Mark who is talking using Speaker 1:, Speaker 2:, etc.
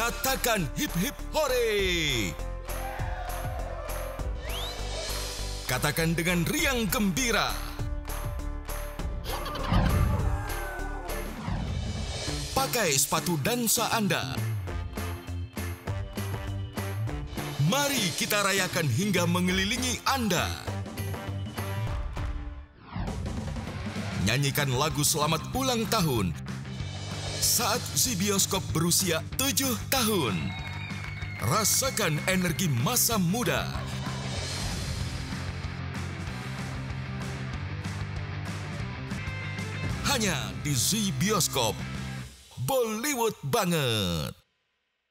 Speaker 1: Katakan hip hip hore. Katakan dengan riang gembira. Pakai sepatu dansa Anda. Mari kita rayakan hingga mengelilingi Anda. Nyanyikan lagu selamat ulang tahun saat si bioskop berusia 7 tahun. Rasakan energi masa muda. Hanya di Zee Bioskop. Bollywood banget.